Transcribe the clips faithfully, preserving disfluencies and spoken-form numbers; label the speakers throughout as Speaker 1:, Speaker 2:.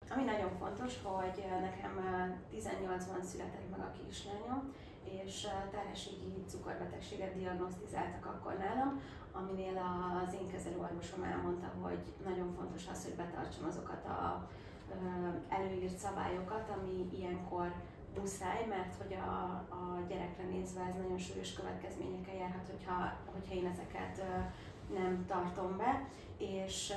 Speaker 1: Ami nagyon fontos, hogy nekem tizennyolcban született meg a kislányom, és terhességi cukorbetegséget diagnosztizáltak akkor nálam, aminél az én kezelőorvosom elmondta, hogy nagyon fontos az, hogy betartsam azokat a előírt szabályokat, ami ilyenkor muszáj, mert hogy a, a gyerekre nézve ez nagyon súlyos következményekkel járhat, hogyha, hogyha én ezeket nem tartom be, és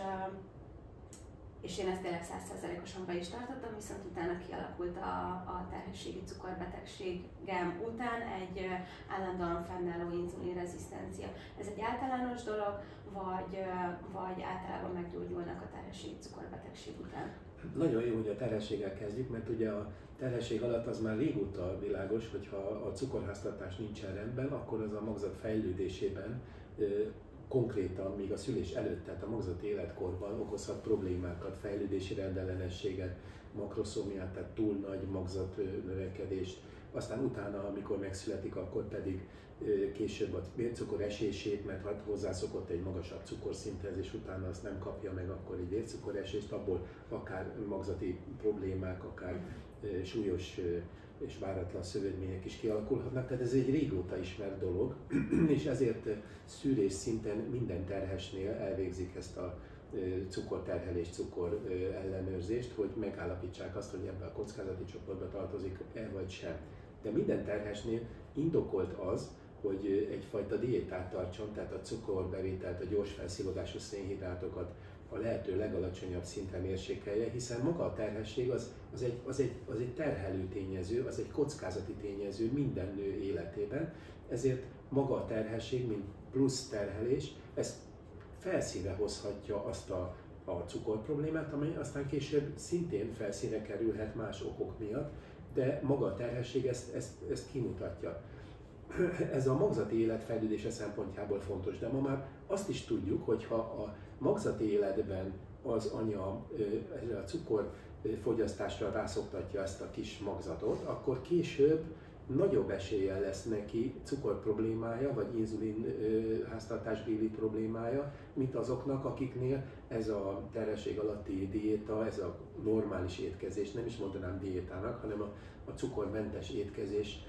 Speaker 1: és én ezt tényleg száz százalékosan be is tartottam, viszont utána kialakult a, a terhességi cukorbetegségem után egy állandóan fennálló inzulinrezisztencia. Ez egy általános dolog, vagy, vagy általában meggyógyulnak a terhességi cukorbetegség után?
Speaker 2: Nagyon jó, hogy a terhességgel kezdjük, mert ugye a terhesség alatt az már régóta világos, hogyha a cukorháztartás nincsen rendben, akkor az a magzat fejlődésében konkrétan még a szülés előtt, tehát a magzati életkorban okozhat problémákat, fejlődési rendellenességet, makroszómiát, tehát túl nagy magzat növekedést. Aztán utána, amikor megszületik, akkor pedig később a vércukor esését, mert ha hozzászokott egy magasabb cukorszinthez, és utána azt nem kapja meg, akkor egy vércukoresést, abból akár magzati problémák, akár súlyos és váratlan szövődmények is kialakulhatnak, tehát ez egy régóta ismert dolog, és ezért szűrés szinten minden terhesnél elvégzik ezt a cukorterhelést, cukor ellenőrzést, hogy megállapítsák azt, hogy ebben a kockázati csoportba tartozik-e vagy sem. De minden terhesnél indokolt az, hogy egyfajta diétát tartson, tehát a cukorbevételt, a gyors felszívódású szénhidrátokat a lehető legalacsonyabb szinten mérsékelje, hiszen maga a terhesség az, az, egy, az, egy, az egy terhelő tényező, az egy kockázati tényező minden nő életében, ezért maga a terhesség, mint plusz terhelés, ez felszínre hozhatja azt a, a cukorproblémát, amely aztán később szintén felszínre kerülhet más okok miatt, de maga a terhesség ezt, ezt, ezt kimutatja. Ez a magzati élet fejlődése szempontjából fontos, de ma már azt is tudjuk, hogy ha a magzati életben az anya erre a cukorfogyasztásra rászoktatja ezt a kis magzatot, akkor később nagyobb eséllyel lesz neki cukorproblémája, vagy inzulin háztartásbéli problémája, mint azoknak, akiknél ez a terhesség alatti diéta, ez a normális étkezés, nem is mondanám diétának, hanem a, a cukormentes étkezés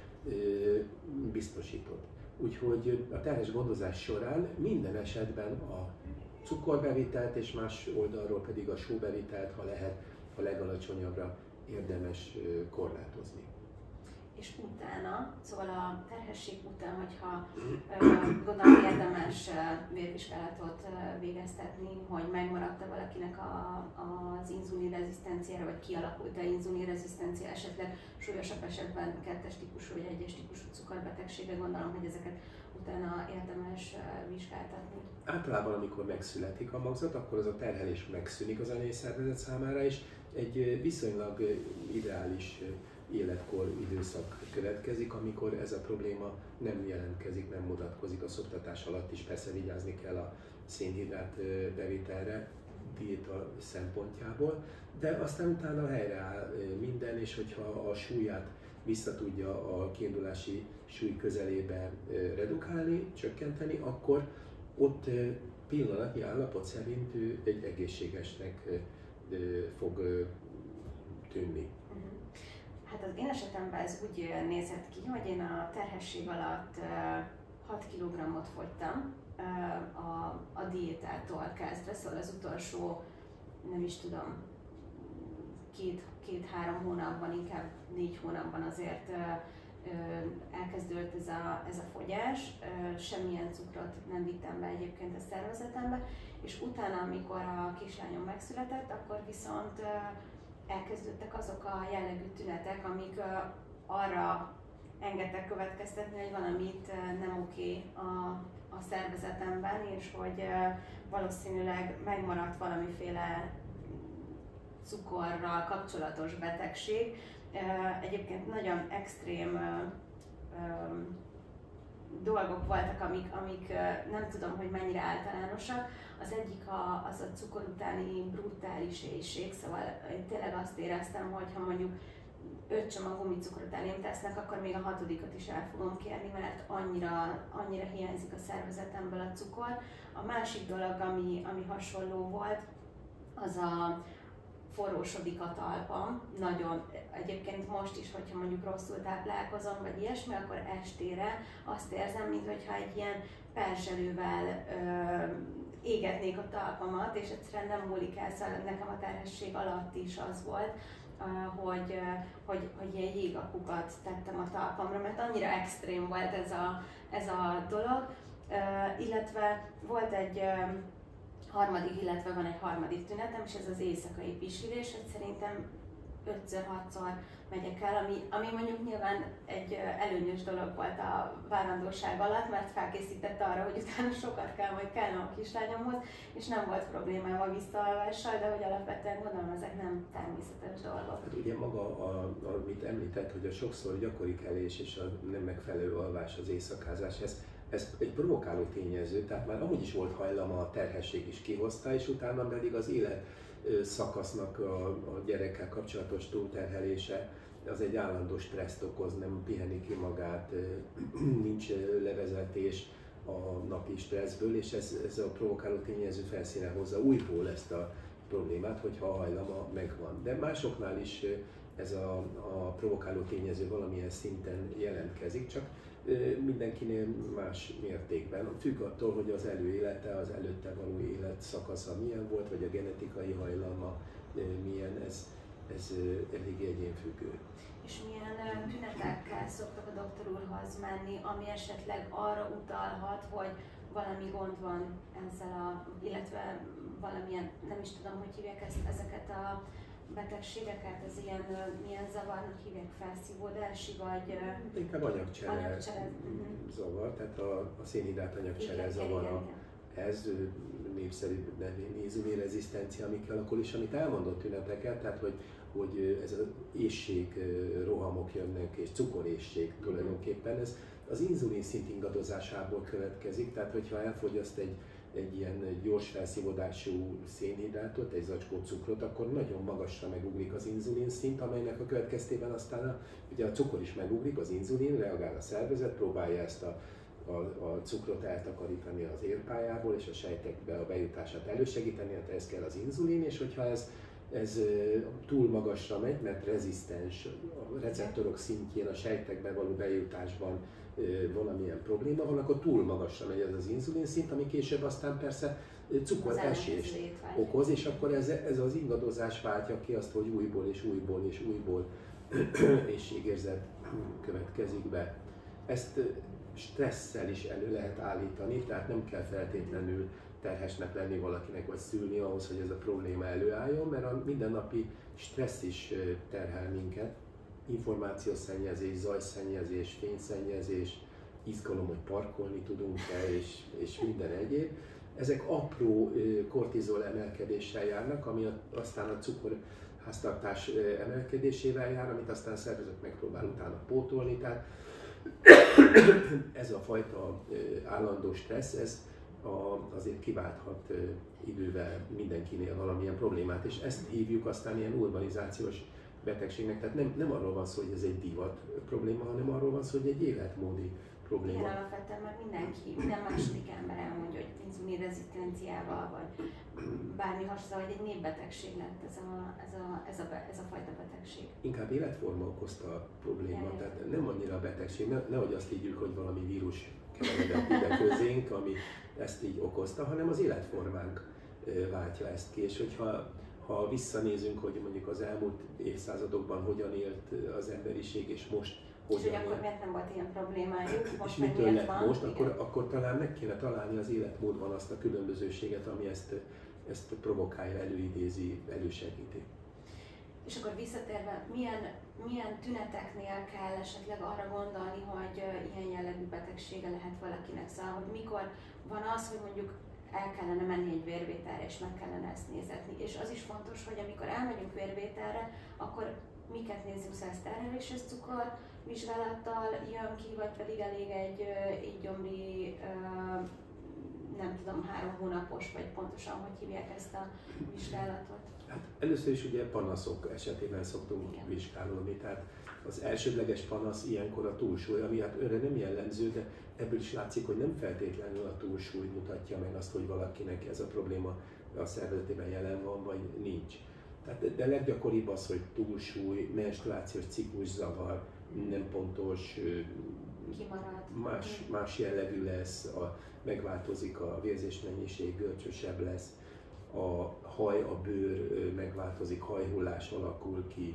Speaker 2: biztosított. Úgyhogy a terhes gondozás során minden esetben a cukorbevitelt és más oldalról pedig a sóbevitelt, ha lehet, a legalacsonyabbra érdemes korlátozni.
Speaker 1: És utána, szóval a terhesség után, hogyha gondolom érdemes vérvizsgálatot végeztetni, hogy megmaradt-e valakinek a, az inzulinrezisztenciára, vagy kialakult-e inzulinrezisztencia, esetleg súlyosabb esetben kettes típusú vagy egyes típusú cukorbetegségre, gondolom, hogy ezeket utána érdemes vizsgáltatni.
Speaker 2: Általában, amikor megszületik a magzat, akkor az a terhelés megszűnik az anyai szervezet számára, és egy viszonylag ideális életkor időszak következik, amikor ez a probléma nem jelentkezik, nem mutatkozik a szoptatás alatt is. Persze vigyázni kell a szénhidrát bevitelre diéta szempontjából, de aztán utána helyreáll minden, és hogyha a súlyát vissza tudja a kiindulási súly közelébe redukálni, csökkenteni, akkor ott pillanatnyi állapot szerint ő egy egészségesnek fog tűnni.
Speaker 1: Hát az én esetemben ez úgy nézett ki, hogy én a terhesség alatt hat kilogrammot fogytam a, a diétától kezdve, szóval az utolsó, nem is tudom, két, két-három hónapban, inkább négy hónapban azért elkezdődött ez a, ez a fogyás, semmilyen cukrot nem vittem be egyébként a szervezetembe, és utána, amikor a kislányom megszületett, akkor viszont elkezdődtek azok a jellegű tünetek, amik arra engedtek következtetni, hogy valamit nem oké a, a szervezetemben, és hogy valószínűleg megmaradt valamiféle cukorral kapcsolatos betegség. Egyébként nagyon extrém dolgok voltak, amik, amik nem tudom, hogy mennyire általánosak. Az egyik a, az a cukor utáni brutális éhség, szóval én tényleg azt éreztem, hogy ha mondjuk öt csomag gumicukrot elém tesznek, akkor még a hatodikat is el fogom kérni, mert annyira, annyira hiányzik a szervezetemből a cukor. A másik dolog, ami, ami hasonló volt, az a forrósodik a talpam, nagyon, egyébként most is, hogyha mondjuk rosszul táplálkozom, vagy ilyesmi, akkor estére azt érzem, mintha egy ilyen perzselővel ö, égetnék a talpamat, és egyszerűen nem múlik el, szóval nekem a terhesség alatt is az volt, hogy, hogy, hogy ilyen jégakukat tettem a talpamra, mert annyira extrém volt ez a, ez a dolog, uh, illetve volt egy uh, harmadik, illetve van egy harmadik tünetem, és ez az éjszakai pisilés, hogy szerintem ötször-hatszor megyek el, ami, ami mondjuk nyilván egy előnyös dolog volt a várandóság alatt, mert felkészített arra, hogy utána sokat kell majd kellene a kislányomhoz, és nem volt problémám a visszaalvással, de hogy alapvetően gondolom, ezek nem természetes dolgok.
Speaker 2: Hát ugye maga, a, amit említett, hogy a sokszor gyakori kelés és a nem megfelelő alvás, az éjszakázás, ez, ez egy provokáló tényező, tehát már amúgy is volt hajlama, a terhesség is kihozta, és utána pedig az élet szakasznak a, a gyerekkel kapcsolatos túlterhelése, az egy állandó stresszt okoz, nem piheni ki magát, nincs levezetés a napi stresszből, és ez, ez a provokáló tényező felszínre hozza újból ezt a problémát, hogyha a hajlama megvan. De másoknál is ez a, a provokáló tényező valamilyen szinten jelentkezik, csak mindenkinél más mértékben. Függ attól, hogy az előélete, az előtte való életszakasza milyen volt, vagy a genetikai hajlama milyen, ez, ez eléggé egyénfüggő.
Speaker 1: És milyen tünetekkel szoktak a doktor úrhoz menni, ami esetleg arra utalhat, hogy valami gond van ezzel a, illetve valamilyen, nem is tudom, hogy hívják ezt, ezeket a betegségeket, ez ilyen, milyen zavarnak hívják, felszívódási, vagy...
Speaker 2: Inkább anyagcsere, anyagcsere. zavar, tehát a, a szénhidrát anyagcsere zavara. Ez népszerű inzulinrezisztencia, ami kialakul, és amit elmondott tüneteket, tehát hogy, hogy ez az éhség rohamok jönnek, és cukoréhség tulajdonképpen, ez az inzulin szint ingadozásából következik, tehát hogyha elfogyaszt egy egy ilyen gyors felszívódású szénhidrátot, egy zacskó cukrot, akkor nagyon magasra megugrik az inzulin szint, amelynek a következtében aztán a, ugye a cukor is megugrik, az inzulin, reagál a szervezet, próbálja ezt a, a, a cukrot eltakarítani az érpályából, és a sejtekbe a bejutását elősegíteni, hát ez kell az inzulin, és hogyha ez, ez túl magasra megy, mert rezisztens, a receptorok szintjén a sejtekbe való bejutásban valamilyen probléma van, akkor túl magasra megy ez az inzulin szint, ami később aztán persze cukoresést okoz, és akkor ez, ez az ingadozás váltja ki azt, hogy újból és újból és újból éhségérzet következik be. Ezt stresszel is elő lehet állítani, tehát nem kell feltétlenül terhesnek lenni valakinek, vagy szülni ahhoz, hogy ez a probléma előálljon, mert a mindennapi stressz is terhel minket. Információszennyezés, zajszennyezés, fényszennyezés, izgalom, hogy parkolni tudunk-e, és, és minden egyéb. Ezek apró kortizol emelkedéssel járnak, ami aztán a cukorháztartás emelkedésével jár, amit aztán a szervezet megpróbál utána pótolni. Tehát ez a fajta állandó stressz, ez a, azért kiválthat idővel mindenkinél valamilyen problémát, és ezt hívjuk aztán ilyen urbanizációs betegségnek. Tehát nem, nem arról van szó, hogy ez egy divat probléma, hanem arról van szó, hogy egy életmódi probléma.
Speaker 1: Igen, alapvetően már mindenki, minden második ember elmondja, hogy inzulinrezisztenciával, vagy bármi hasonló, hogy egy népbetegség lett ez a, ez, a, ez, a, ez a fajta betegség.
Speaker 2: Inkább életforma okozta a probléma,
Speaker 1: Igen,
Speaker 2: tehát nem annyira a betegség, ne, nehogy azt higgyük, hogy valami vírus keveredett ide közénk, ami ezt így okozta, hanem az életformánk váltja ezt ki, és hogyha ha visszanézünk, hogy mondjuk az elmúlt évszázadokban hogyan élt az emberiség, és most hogyan
Speaker 1: és hogy akkor miért nem volt ilyen problémájuk, most
Speaker 2: és mitől lett
Speaker 1: van,
Speaker 2: most, akkor, akkor talán meg kéne találni az életmódban azt a különbözőséget, ami ezt, ezt provokálja, előidézi, elősegíti.
Speaker 1: És akkor visszatérve, milyen, milyen tüneteknél kell esetleg arra gondolni, hogy ilyen jellegű betegsége lehet valakinek, szóval, hogy mikor van az, hogy mondjuk el kellene menni egy vérvételre, és meg kellene ezt nézetni. És az is fontos, hogy amikor elmegyünk vérvételre, akkor miket nézzük, szóval ez terheléses cukor vizsgálattal jön ki, vagy pedig elég egy étgyomri, nem tudom, három hónapos, vagy pontosan, hogy hívják ezt a vizsgálatot?
Speaker 2: Hát először is ugye panaszok esetében szoktunk Igen. vizsgálódni, tehát az elsődleges panasz ilyenkor a túlsúly, ami hát önre nem jellemző, de ebből is látszik, hogy nem feltétlenül a túlsúly mutatja meg azt, hogy valakinek ez a probléma a szervezetében jelen van, vagy nincs. Tehát, de leggyakoribb az, hogy túlsúly, menstruációs cikluszavar, nem pontos, más, más jellegű lesz, a, megváltozik a vérzésmennyiség, görcsösebb lesz, a haj, a bőr megváltozik, hajhullás alakul ki,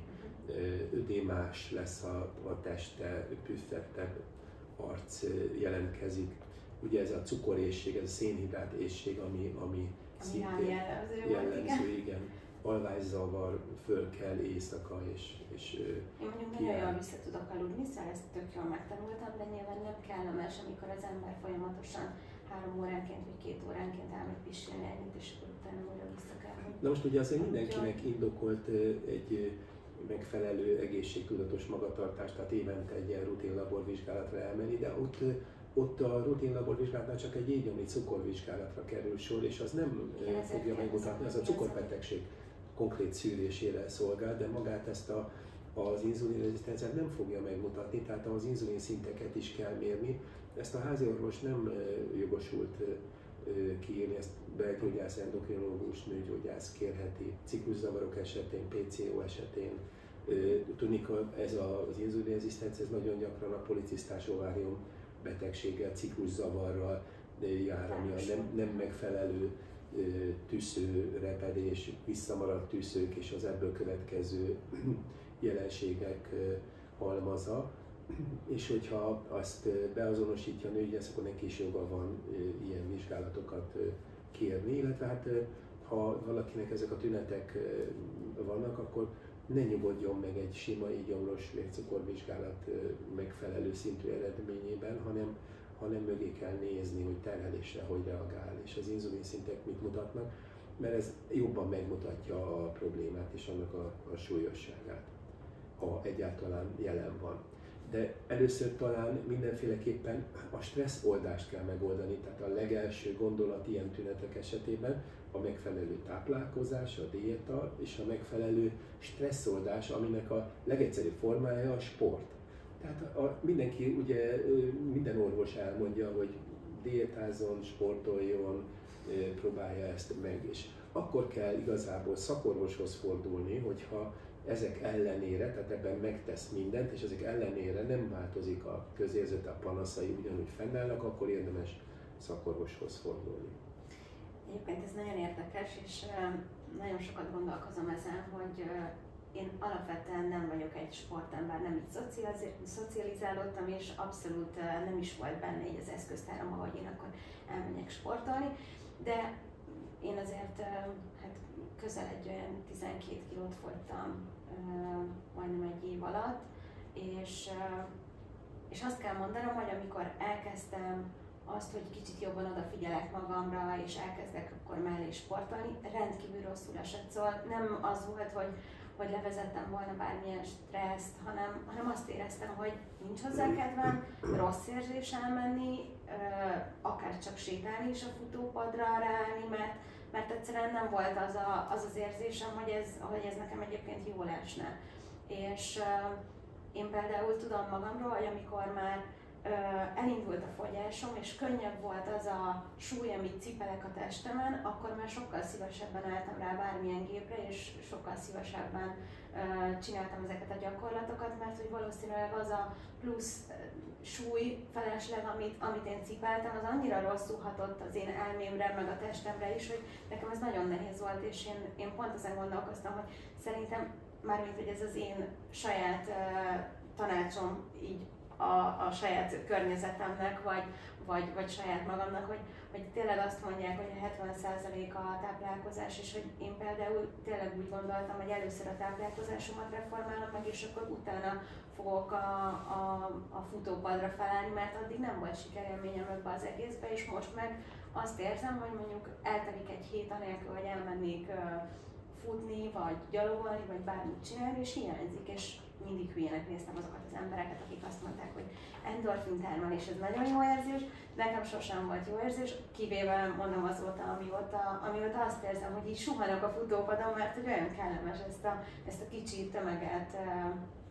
Speaker 2: ödémás lesz a, a teste, püffettebb arc jelentkezik. Ugye ez a cukorészség, ez a szénhidrátészség, ami, ami
Speaker 1: szintén jellemző,
Speaker 2: jellemző, igen. Alvászavar, föl kell éjszaka, és, és
Speaker 1: én mondjuk nagyon jól vissza tudok aludni, szóval ezt tök jól megtanultam, de nyilván nem kellemes, amikor az ember folyamatosan három óránként vagy két óránként elmegy pisilni együtt, és akkor utána újra vissza kell.
Speaker 2: Na most ugye azért mindenkinek indokolt egy megfelelő egészségtudatos magatartást, tehát évente egy ilyen rutin laborvizsgálatra elmenni, de ott, ott a rutin laborvizsgálatnál csak egy éjnyomni cukorvizsgálatra kerül sor, és az nem
Speaker 1: Igen,
Speaker 2: fogja megmutatni, az a cukorbetegség konkrét szűrésére szolgál, de magát ezt a, az inzulinrezisztenciát nem fogja megmutatni, tehát az inzulin szinteket is kell mérni. Ezt a háziorvos nem jogosult kiírni, ezt belgyógyász, endokrinológus, nőgyógyász kérheti, cikluszavarok esetén, pé cé ó esetén. Tudni, ez az inzulinrezisztencia ez nagyon gyakran a policisztás ovárium betegséggel, cikluszavarral jár, ami a nem, nem megfelelő tüsző, repedés, visszamaradt tüszők és az ebből következő jelenségek halmaza. És hogyha azt beazonosítja a nőgyógyász, akkor neki is joga van ilyen vizsgálatokat kérni, illetve hát ha valakinek ezek a tünetek vannak, akkor ne nyugodjon meg egy sima ígyomros vércukorvizsgálat megfelelő szintű eredményében, hanem, hanem mögé kell nézni, hogy terhelésre hogy reagál, és az inzulin szintek mit mutatnak, mert ez jobban megmutatja a problémát és annak a, a súlyosságát, ha egyáltalán jelen van. De először talán mindenféleképpen a stresszoldást kell megoldani, tehát a legelső gondolat ilyen tünetek esetében a megfelelő táplálkozás, a diéta és a megfelelő stresszoldás, aminek a legegyszerűbb formája a sport. Tehát a, mindenki, ugye minden orvos elmondja, hogy diétázzon, sportoljon, próbálja ezt meg, és akkor kell igazából szakorvoshoz fordulni, hogyha ezek ellenére, tehát ebben megtesz mindent, és ezek ellenére nem változik a közérzete, a panaszai ugyanúgy fennállnak, akkor érdemes szakorvoshoz fordulni.
Speaker 1: Egyébként ez nagyon érdekes, és nagyon sokat gondolkozom ezen, hogy én alapvetően nem vagyok egy sportember, nem így szocializálódtam, és abszolút nem is volt benne így az eszköztáram, ahogy én akkor elmenjek sportolni, de én azért hát közel egy olyan tizenkét kilót fogytam majdnem egy év alatt, és, és azt kell mondanom, hogy amikor elkezdtem azt, hogy kicsit jobban odafigyelek magamra, és elkezdek akkor mellé sportolni, rendkívül rosszul esett, szóval nem az volt, hogy, hogy levezettem volna bármilyen stresszt, hanem, hanem azt éreztem, hogy nincs hozzá kedvem, rossz érzés elmenni, akár csak sétálni is a futópadra ráállni, mert, mert egyszerűen nem volt az, a, az az érzésem, hogy ez, hogy ez nekem egyébként jól esne. És én például tudom magamról, hogy amikor már elindult a fogyásom, és könnyebb volt az a súly, amit cipelek a testemen, akkor már sokkal szívesebben álltam rá bármilyen gépre, és sokkal szívesebben csináltam ezeket a gyakorlatokat, mert hogy valószínűleg az a plusz súly, felesleg, amit, amit én cipeltem, az annyira rosszul hatott az én elmémre, meg a testemre is, hogy nekem ez nagyon nehéz volt, és én, én pont ezen gondolkoztam, hogy szerintem, mármint hogy ez az én saját uh, tanácsom így A, a saját környezetemnek, vagy, vagy, vagy saját magamnak, hogy, hogy tényleg azt mondják, hogy a hetven százalék a táplálkozás, és hogy én például tényleg úgy gondoltam, hogy először a táplálkozásomat reformálom meg, és akkor utána fogok a, a, a futópadra felállni, mert addig nem volt sikerélményem ebbe az egészbe, és most meg azt érzem, hogy mondjuk eltelik egy hét anélkül, hogy elmennék uh, futni, vagy gyalogolni, vagy bármit csinálni, és hiányzik, és mindig hülyének néztem azokat az embereket, akik azt mondták, hogy endorfin termelés, ez nagyon jó érzés, nekem sosem volt jó érzés, kivéve mondom azóta, amióta, amióta azt érzem, hogy így suhanok a futópadon, mert hogy olyan kellemes ezt a, ezt a kicsi tömeget uh,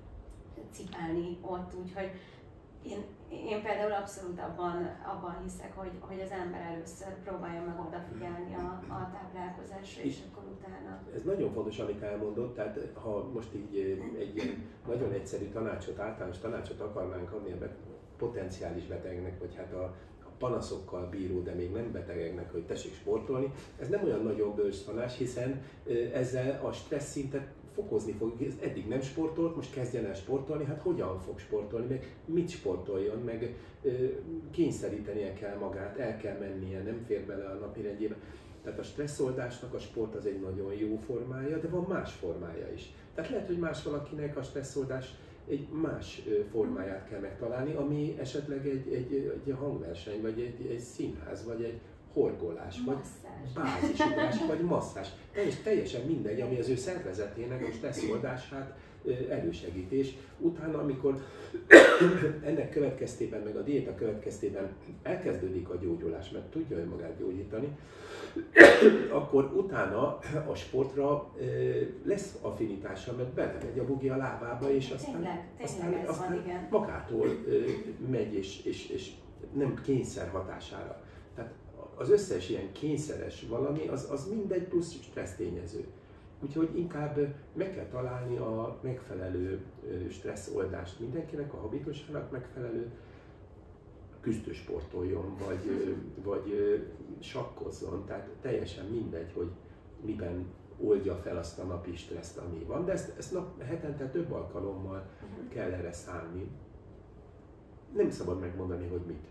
Speaker 1: cipelni ott, úgyhogy én, én például abszolút abban, abban hiszek, hogy, hogy az ember először próbálja meg odafigyelni a, a táplálkozásra, táplálkozásra, és akkor utána.
Speaker 2: Ez nagyon fontos, amit elmondott, tehát ha most így egy ilyen nagyon egyszerű tanácsot, általános tanácsot akarnánk adni a potenciális betegnek, vagy hát a, a panaszokkal bíró, de még nem betegeknek, hogy tessék sportolni, ez nem olyan nagyon bölcs tanács, hiszen ezzel a stressz szintet fokozni fog. Eddig nem sportolt, most kezdjen el sportolni, hát hogyan fog sportolni, meg mit sportoljon, meg kényszerítenie kell magát, el kell mennie, nem fér bele a napirendjébe. Tehát a stresszoldásnak a sport az egy nagyon jó formája, de van más formája is. Tehát lehet, hogy más valakinek a stresszoldás egy más formáját kell megtalálni, ami esetleg egy, egy, egy hangverseny, vagy egy, egy színház, vagy egy horgolás, vagy bázisugrás, vagy masszás. És teljesen mindegy, ami az ő szervezetének a stresszoldását elősegítés. Utána, amikor ennek következtében, meg a diéta következtében elkezdődik a gyógyulás, mert tudja önmagát gyógyítani, akkor utána a sportra lesz affinitása, mert belemegy a bugi a lábába, és aztán,
Speaker 1: tényleg,
Speaker 2: aztán,
Speaker 1: tényleg
Speaker 2: aztán
Speaker 1: van,
Speaker 2: magától megy, és, és, és nem kényszer hatására. Tehát az összes ilyen kényszeres valami, az, az mindegy plusz stressz tényező. Úgyhogy inkább meg kell találni a megfelelő stresszoldást mindenkinek, a habitusának megfelelő, küzdősportoljon, vagy, vagy sakkozzon, tehát teljesen mindegy, hogy miben oldja fel azt a napi stresszt, ami van, de ezt, ezt nap, hetente több alkalommal kell erre szállni. Nem szabad megmondani, hogy mit.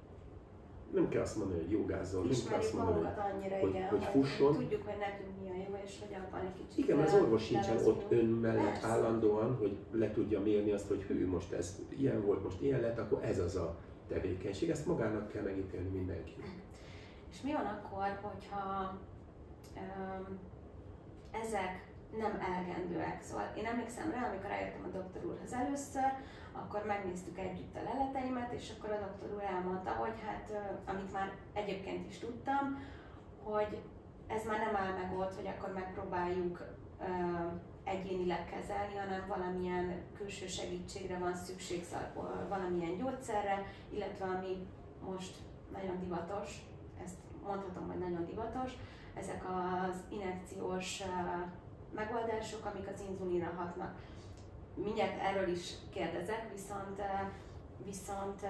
Speaker 2: Nem kell azt mondani, hogy jogázzon, nem kell azt mondani, hogy,
Speaker 1: annyira,
Speaker 2: hogy,
Speaker 1: igen,
Speaker 2: hogy fusson.
Speaker 1: Tudjuk, hogy nekünk mi a jó, és hogy abban egy kicsit.
Speaker 2: Igen, az orvos sincsen ott ön mellett
Speaker 1: Persze.
Speaker 2: állandóan, hogy le tudja mérni azt, hogy hű, most ez ilyen volt, most ilyen lett, akkor ez az a tevékenység. Ezt magának kell megítélni mindenki.
Speaker 1: És mi van akkor, hogyha um, ezek nem elegendőek? Szóval én emlékszem rá, amikor eljöttem a doktor úrhoz először, akkor megnéztük együtt a leleteimet, és akkor a doktor úr elmondta, hogy hát, amit már egyébként is tudtam, hogy ez már nem áll meg ott, hogy akkor megpróbáljuk uh, egyénileg kezelni, hanem valamilyen külső segítségre van szükség, valamilyen gyógyszerre, illetve ami most nagyon divatos, ezt mondhatom, hogy nagyon divatos, ezek az injekciós uh, megoldások, amik az inzulinra hatnak. Mindjárt erről is kérdezek, viszont, viszont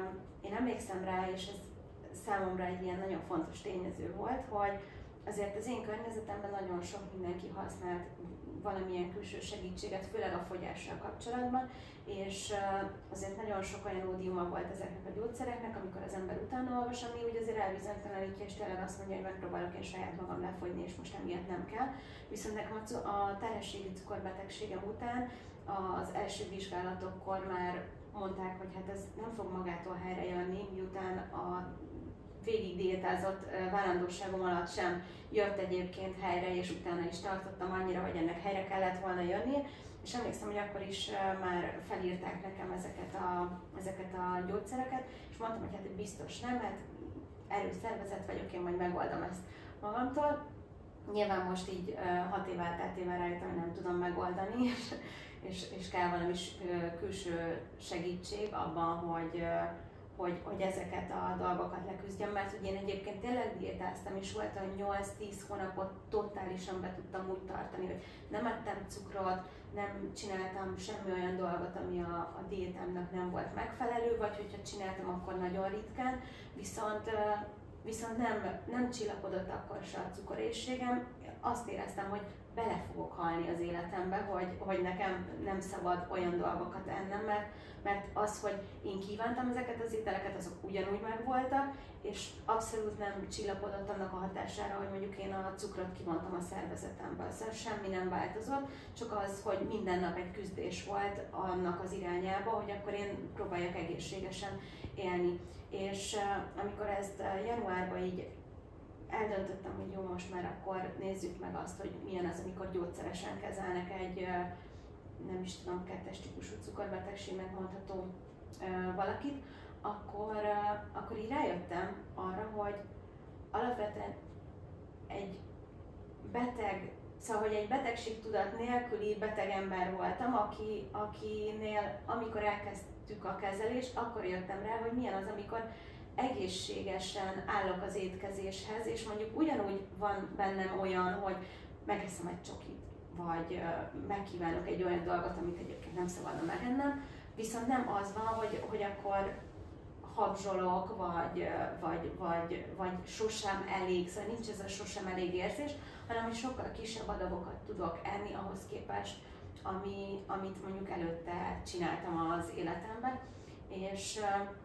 Speaker 1: én emlékszem rá, és ez számomra egy ilyen nagyon fontos tényező volt, hogy azért az én környezetemben nagyon sok mindenki használt valamilyen külső segítséget, főleg a fogyással kapcsolatban, és azért nagyon sok olyan ódiuma volt ezeknek a gyógyszereknek, amikor az ember utána olvas, ami úgy azért elbizonytalanítja, és tényleg azt mondja, hogy megpróbálok én saját magam lefogyni, és most emiatt nem kell. Viszont nekem a terhességi cukorbetegségem után az első vizsgálatokkor már mondták, hogy hát ez nem fog magától helyre jönni, miután a végig diétázott várandóságom alatt sem jött egyébként helyre, és utána is tartottam annyira, hogy ennek helyre kellett volna jönni. És emlékszem, hogy akkor is már felírták nekem ezeket a, ezeket a gyógyszereket, és mondtam, hogy hát biztos nem, hát erős szervezet vagyok, én majd megoldom ezt magamtól. Nyilván most így hat év elteltével rájöttem, hogy nem tudom megoldani, és, és, és kell valami külső segítség abban, hogy, hogy, hogy ezeket a dolgokat leküzdjem, mert hogy én egyébként tényleg diétáztam, és volt, hogy nyolc-tíz hónapot totálisan be tudtam úgy tartani, hogy nem ettem cukrot, nem csináltam semmi olyan dolgot, ami a, a diétámnak nem volt megfelelő, vagy hogyha csináltam, akkor nagyon ritkán, viszont, viszont nem, nem csillapodott akkor se a cukorészségem. Azt éreztem, hogy bele fogok halni az életembe, hogy, hogy nekem nem szabad olyan dolgokat ennem, mert, mert az, hogy én kívántam ezeket az ételeket, azok ugyanúgy megvoltak, és abszolút nem csillapodott annak a hatására, hogy mondjuk én a cukrot kivontam a szervezetemből. Szóval semmi nem változott, csak az, hogy minden nap egy küzdés volt annak az irányába, hogy akkor én próbáljak egészségesen élni. És uh, amikor ezt uh, januárban így eldöntöttem, hogy jó, most már akkor nézzük meg azt, hogy milyen az, amikor gyógyszeresen kezelnek egy, nem is tudom, kettes típusú cukorbetegségnek mondható valakit, akkor, akkor így rájöttem arra, hogy alapvetően egy beteg, szóval, hogy egy betegségtudat nélküli beteg ember voltam, aki, akinél, amikor elkezdtük a kezelést, akkor jöttem rá, hogy milyen az, amikor egészségesen állok az étkezéshez, és mondjuk ugyanúgy van bennem olyan, hogy megeszem egy csokit, vagy megkívánok egy olyan dolgot, amit egyébként nem szabadna megennem, viszont nem az van, hogy, hogy akkor habzsolok, vagy, vagy, vagy, vagy sosem elég, szóval nincs ez a sosem elég érzés, hanem hogy sokkal kisebb adagokat tudok enni ahhoz képest, ami, amit mondjuk előtte csináltam az életemben. És,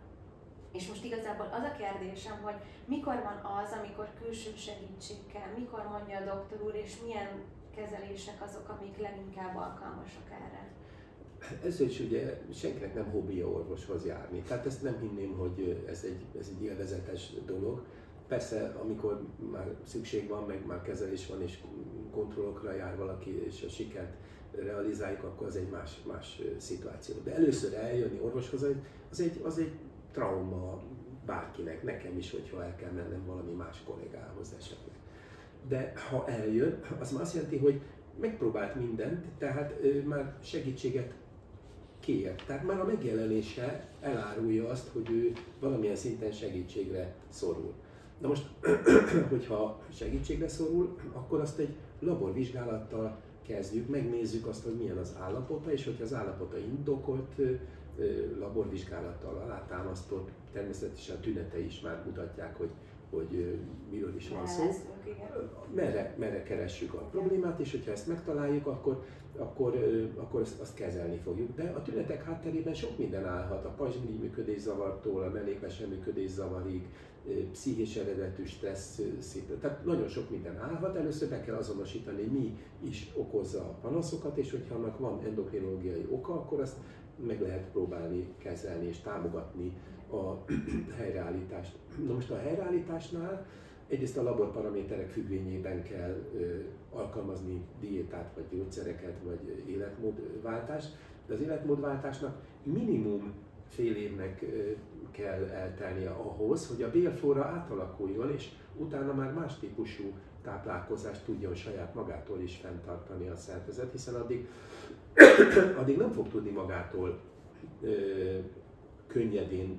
Speaker 1: és most igazából az a kérdésem, hogy mikor van az, amikor külső segítség kell, mikor mondja a doktor úr, és milyen kezelések azok, amik leginkább alkalmasak erre?
Speaker 2: Ez is ugye senkinek nem hobbija orvoshoz járni, tehát ezt nem hinném, hogy ez egy, ez egy élvezetes dolog. Persze, amikor már szükség van, meg már kezelés van, és kontrollokra jár valaki, és a sikert realizáljuk, akkor az egy más, más szituáció. De először eljönni orvoshoz, az egy, az egy trauma bárkinek, nekem is, hogyha el kell mennem valami más kollégához esetleg. De ha eljön, az már azt jelenti, hogy megpróbált mindent, tehát már segítséget kér. Tehát már a megjelenése elárulja azt, hogy ő valamilyen szinten segítségre szorul. Na most, hogyha segítségre szorul, akkor azt egy laborvizsgálattal kezdjük, megnézzük azt, hogy milyen az állapota, és hogyha az állapota indokolt, laborvizsgálattal alátámasztott, természetesen a tünetei is már mutatják, hogy, hogy miről is van szó. Merre, merre keressük a problémát, és hogyha ezt megtaláljuk, akkor, akkor, akkor azt, azt kezelni fogjuk. De a tünetek hátterében sok minden állhat, a pajzsmirigy működészavartól, a mellékvese működészavarig, pszichés eredetű stressz szinten. Tehát nagyon sok minden állhat. Először be kell azonosítani, mi is okozza a panaszokat, és hogyha annak van endokrinológiai oka, akkor azt meg lehet próbálni kezelni és támogatni a helyreállítást. Na most a helyreállításnál egyrészt a laborparaméterek függvényében kell ö, alkalmazni diétát, vagy gyógyszereket, vagy életmódváltást, de az életmódváltásnak minimum fél évnek ö, kell eltelnie ahhoz, hogy a bélflóra átalakuljon, és utána már más típusú táplálkozást tudjon saját magától is fenntartani a szervezet, hiszen addig, addig nem fog tudni magától ö, könnyedén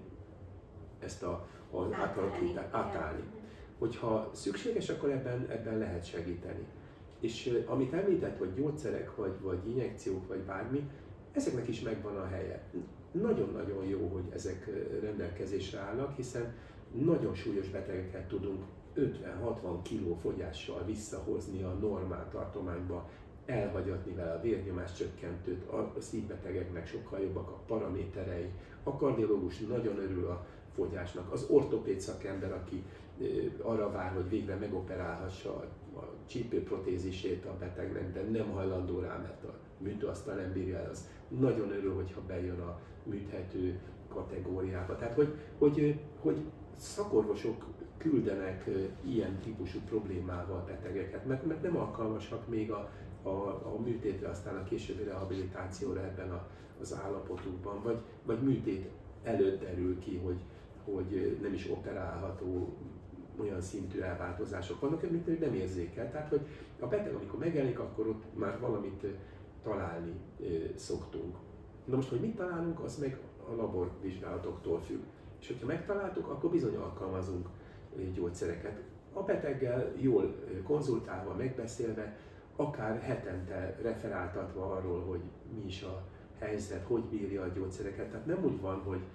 Speaker 2: ezt a, az átalakítást átállni. Hogyha szükséges, akkor ebben, ebben lehet segíteni. És uh, amit említett, hogy gyógyszerek, vagy, vagy injekciók, vagy bármi, ezeknek is megvan a helye. Nagyon-nagyon jó, hogy ezek rendelkezésre állnak, hiszen nagyon súlyos betegeket tudunk ötven-hatvan kiló fogyással visszahozni a normál tartományba, elhagyatni vele a vérnyomás csökkentőt, a szívbetegeknek sokkal jobbak a paraméterei, a kardiológus nagyon örül a fogyásnak, az ortopéd szakember, aki arra vár, hogy végre megoperálhassa a csípőprotézisét a betegnek, de nem hajlandó rá, mert a műtőasztal nem bírja el, az nagyon örül, hogyha bejön a műthető kategóriába. Tehát, hogy, hogy, hogy szakorvosok küldenek ilyen típusú problémával betegeket, mert, mert nem alkalmasak még a, a, a műtétre, aztán a későbbi rehabilitációra ebben a, az állapotukban, vagy, vagy műtét előtt derül ki, hogy, hogy nem is operálható, olyan szintű elváltozások vannak, amit nem érzékel. Tehát, hogy a beteg, amikor megjelenik, akkor ott már valamit találni szoktunk. Na most, hogy mit találunk, az meg a laborvizsgálatoktól függ. És hogyha megtaláltuk, akkor bizony alkalmazunk gyógyszereket. A beteggel jól konzultálva, megbeszélve, akár hetente referáltatva arról, hogy mi is a helyzet, hogy bírja a gyógyszereket. Tehát nem úgy van, hogy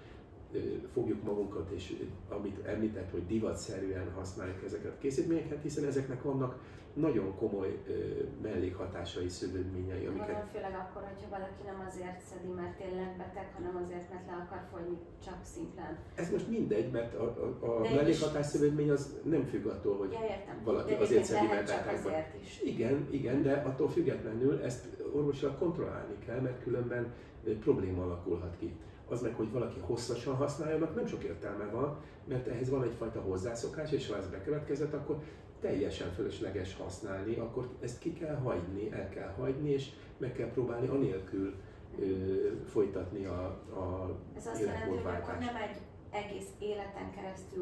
Speaker 2: fogjuk magunkat, és amit említett, hogy divatszerűen használjuk ezeket a készítményeket, hiszen ezeknek vannak nagyon komoly mellékhatásai, szövődményei, amiket...
Speaker 1: Gondolom főleg akkor, hogyha valaki nem azért szedi, mert tényleg beteg, hanem azért, mert le akar fogyni, csak szimplán.
Speaker 2: Ez most mindegy, mert a, a, a mellékhatás szövődmény az nem függ attól, hogy
Speaker 1: ja, értem.
Speaker 2: valaki
Speaker 1: de
Speaker 2: azért szedi, mert
Speaker 1: beteg van.
Speaker 2: Igen, igen, de attól függetlenül ezt orvosilag kontrollálni kell, mert különben probléma alakulhat ki. Az meg, hogy valaki hosszasan használja, nem sok értelme van, mert ehhez van egyfajta hozzászokás, és ha ez bekövetkezett, akkor teljesen fölösleges használni, akkor ezt ki kell hagyni, el kell hagyni, és meg kell próbálni anélkül ö, folytatni a, a
Speaker 1: ez azt jelenti, hogy akkor nem egy egész életen keresztül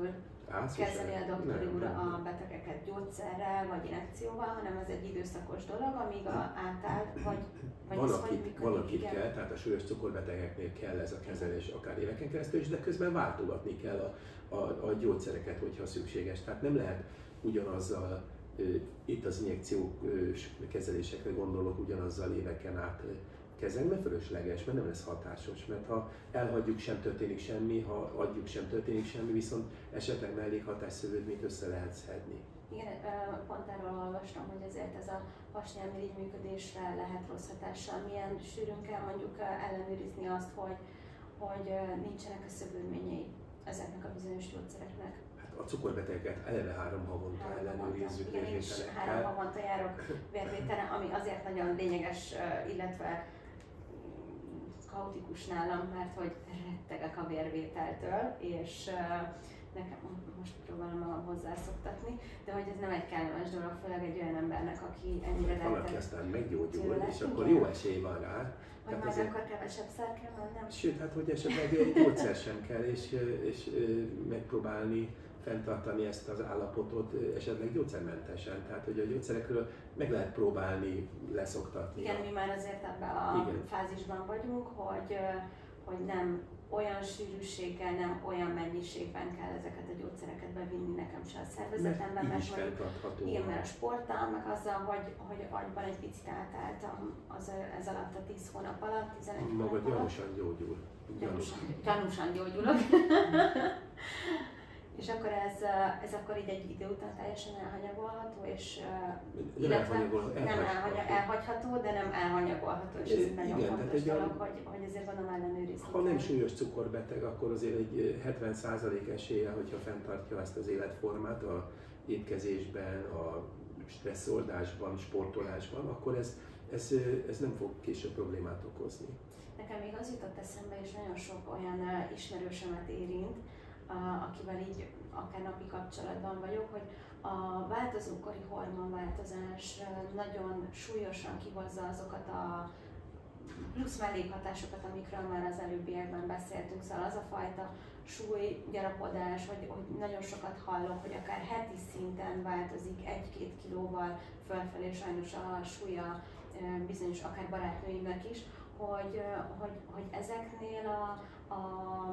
Speaker 1: kezeli a doktori úr a betegeket gyógyszerrel vagy injekcióval, hanem ez egy időszakos dolog, amíg a, átáll, vagy, vagy
Speaker 2: van,
Speaker 1: ez
Speaker 2: akit,
Speaker 1: hogy működik,
Speaker 2: van akit
Speaker 1: igen.
Speaker 2: kell, tehát a súlyos cukorbetegeknél kell ez a kezelés akár éveken keresztül is, de közben váltogatni kell a, a, a gyógyszereket, hogyha szükséges. Tehát nem lehet ugyanazzal, itt az injekciós kezelésekre gondolok, ugyanazzal éveken át kezelni, mert fölösleges, mert nem lesz hatásos, mert ha elhagyjuk, sem történik semmi, ha adjuk, sem történik semmi, viszont esetleg mellékhatásszövődményt össze lehet szedni.
Speaker 1: Igen, pont erről olvastam, hogy ezért ez a hasnyálmirigy működésre lehet rossz hatással. Milyen sűrűn kell mondjuk ellenőrizni azt, hogy, hogy nincsenek a szövődményei ezeknek a bizonyos gyógyszereknek.
Speaker 2: Hát a cukorbetegeket eleve három havonta
Speaker 1: három
Speaker 2: ellenőrizzük
Speaker 1: igen, én is
Speaker 2: vérvételekkel.
Speaker 1: három havonta járok vérvételre, ami azért nagyon lényeges, illetve kaotikus nálam, mert hogy rettegek a vérvételtől, és nekem most próbálom magam hozzászoktatni, de hogy ez nem egy kellemes dolog, főleg egy olyan embernek, aki ennyire
Speaker 2: Van, aki aztán meggyógyul,
Speaker 1: tőle.
Speaker 2: és akkor
Speaker 1: Igen.
Speaker 2: jó esély van rá.
Speaker 1: Hogy
Speaker 2: Tehát
Speaker 1: majd
Speaker 2: azért,
Speaker 1: akkor kevesebb szer kell mennem.
Speaker 2: sőt, hát hogy esetleg egy gyógyszer sem kell, és, és megpróbálni fenntartani ezt az állapotot esetleg gyógyszermentesen. Tehát, hogy a gyógyszerekről meg lehet próbálni leszoktatni.
Speaker 1: Igen, mi már azért ebben a
Speaker 2: Igen.
Speaker 1: fázisban vagyunk, hogy, hogy nem olyan sűrűséggel, nem olyan mennyiségben kell ezeket a gyógyszereket bevinni nekem se a szervezetemben,
Speaker 2: mert,
Speaker 1: mert mondjuk, igen, mert a sporttal, meg azzal, hogy, hogy agyban egy picit átálltam az, ez alatt a tíz hónap alatt, tizenegy
Speaker 2: maga
Speaker 1: hónap alatt.
Speaker 2: gyanúsan gyógyul.
Speaker 1: Gyanúsan, gyanúsan gyógyulok. És akkor ez, ez akkor így egy idő után teljesen elhanyagolható, és illetve
Speaker 2: elhanyagol,
Speaker 1: nem elhagy, elhagyható, de nem elhanyagolható, és ez egy nagyon
Speaker 2: igen,
Speaker 1: fontos
Speaker 2: egy
Speaker 1: dolog, hogy, hogy ezért gondolom ellenőrizni.
Speaker 2: Ha nem súlyos cukorbeteg, akkor azért egy hetven százalék esélye, hogyha fenntartja ezt az életformát a étkezésben, a stresszoldásban, sportolásban, akkor ez, ez, ez nem fog később problémát okozni.
Speaker 1: Nekem még az jutott eszembe, és nagyon sok olyan ismerősömet érint, akivel így akár napi kapcsolatban vagyok, hogy a változókori hormonváltozás nagyon súlyosan kihozza azokat a plusz mellékhatásokat, amikről már az előbbiekben beszéltünk, szóval az a fajta súlygyarapodás, hogy, hogy nagyon sokat hallok, hogy akár heti szinten változik egy-két kilóval fölfelé, sajnos a súlya bizonyos akár barátnőimnek is, hogy, hogy, hogy ezeknél a, a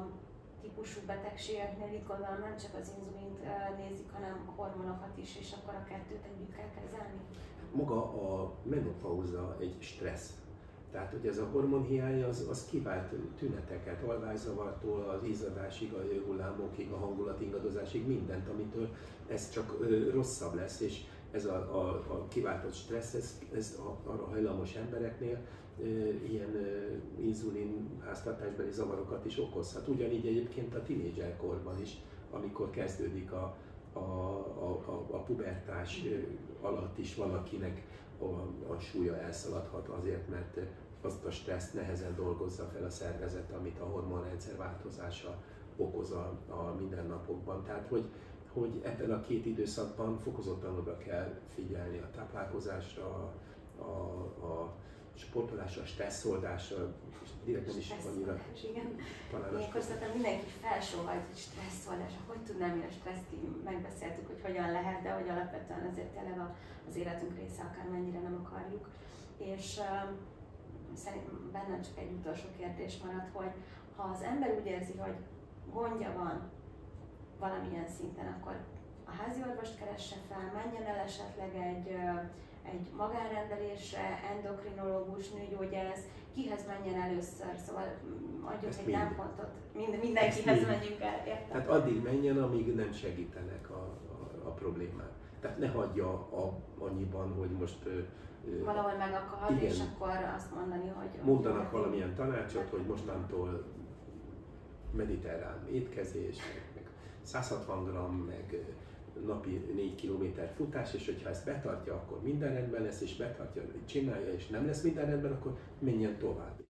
Speaker 1: típusú betegségeknél itt gondolom nem csak az inzulint nézik, hanem a hormonokat is, és akkor a kettőt együtt kell kezelni.
Speaker 2: Maga a menopauza egy stressz. Tehát, hogy ez a hormonhiány az, az kivált tüneteket, alvászavartól az izzadásig, a hőhullámokig, a hangulatingadozásig, mindent, amitől ez csak ö, rosszabb lesz, és ez a, a, a kiváltott stressz, ez, ez a, arra hajlamos embereknél ö, ilyen ö, inzulin háztartásbeli zavarokat is okozhat. Ugyanígy egyébként a tinédzserkorban is, amikor kezdődik a, a, a, a, a pubertás alatt is valakinek a, a súlya elszaladhat azért, mert azt a stresszt nehezen dolgozza fel a szervezet, amit a hormonrendszer változása okoz a, a mindennapokban. Tehát, hogy, hogy ebben a két időszakban fokozottan oda kell figyelni a táplálkozásra, a, a, a sportolásra, a stresszoldásra, és direkt nem is annyira
Speaker 1: talán a Ilyenkor szerintem mindenki felsóhajt, hogy stresszoldás, hogy tudnám én a stresszt, megbeszéltük, hogy hogyan lehet, de hogy alapvetően azért tényleg az életünk része, akármennyire nem akarjuk. És uh, szerintem bennem csak egy utolsó kérdés maradt, hogy ha az ember úgy érzi, hogy gondja van valamilyen szinten, akkor a háziorvost keresse fel, menjen el esetleg egy, egy magánrendelésre, endokrinológus, nőgyógyász, kihez menjen először, szóval adjuk
Speaker 2: ezt
Speaker 1: egy
Speaker 2: mind.
Speaker 1: támpontot, mind, mindenkihez menjünk el, értem?
Speaker 2: Tehát addig menjen, amíg nem segítenek a, a, a problémát. Tehát ne hagyja a, annyiban, hogy most
Speaker 1: valahol megakad, és akkor azt mondani, hogy...
Speaker 2: mondanak valamilyen tanácsot, hogy mostantól mediterrán étkezés, meg száz hatvan gramm, meg napi négy kilométer futás, és hogyha ezt betartja, akkor minden rendben lesz, és betartja, hogy csinálja, és nem lesz minden rendben, akkor menjen tovább.